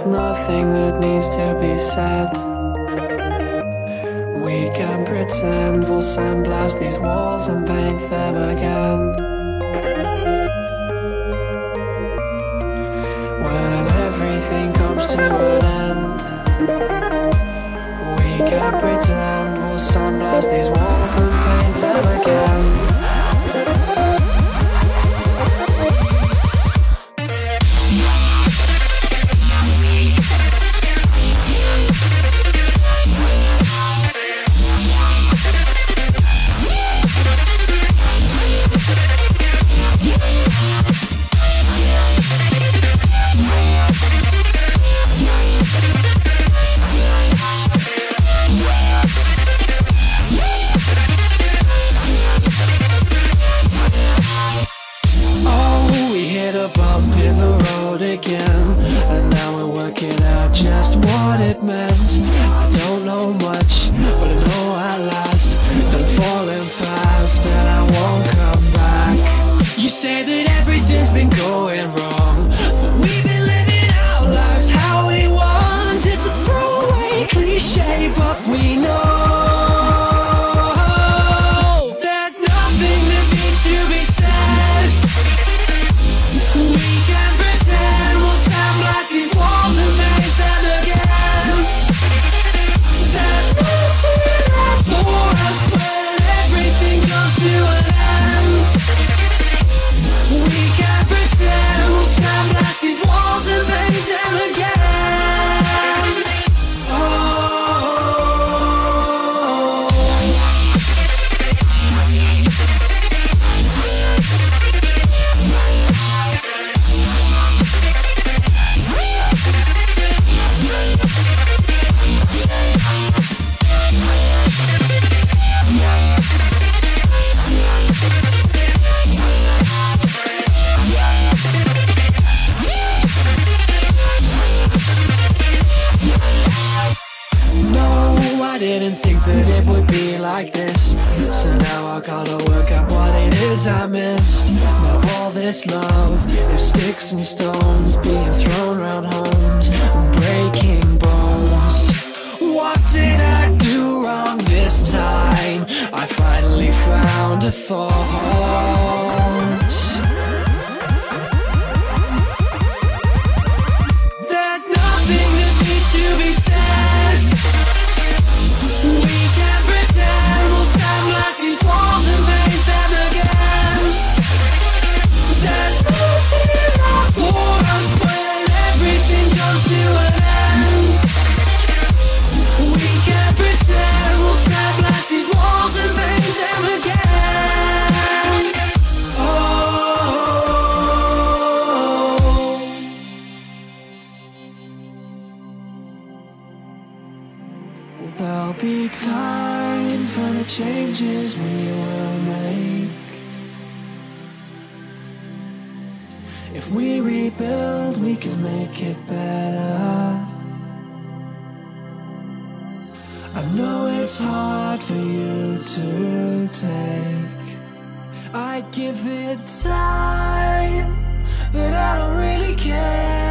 nothing that needs to be said. We can pretend we'll sandblast these walls and paint them again. When everything comes to an end, we can pretend we'll sandblast these walls and paint them again. Bump in the road again, and now we're working out just what it meant. I don't know much, but I know at last that I'm falling fast and I won't come back. You say that everything's been going wrong, but we've been living our lives how we want. It's a throwaway cliche, but we know there's nothing that needs to be said. We can pretend we'll sandblast these walls and paint them again. There's nothing left for us when everything comes to an end. We can pretend we'll sandblast these walls and paint them again. Oh. I didn't think that it would be like this, so now I gotta work out what it is I missed. Now all this love is sticks and stones being thrown around homes and breaking bones. What did I do wrong this time? I finally found a fault. There's nothing that needs to be said. We can pretend we'll sandblast these walls and paint them again. There's nothing left for us when everything comes to an end. We can pretend we'll sandblast these walls and paint them again. Oh. There'll be time for the changes we will make. If we rebuild, we can make it better. I know it's hard for you to take. I'd give it time, but I don't really care.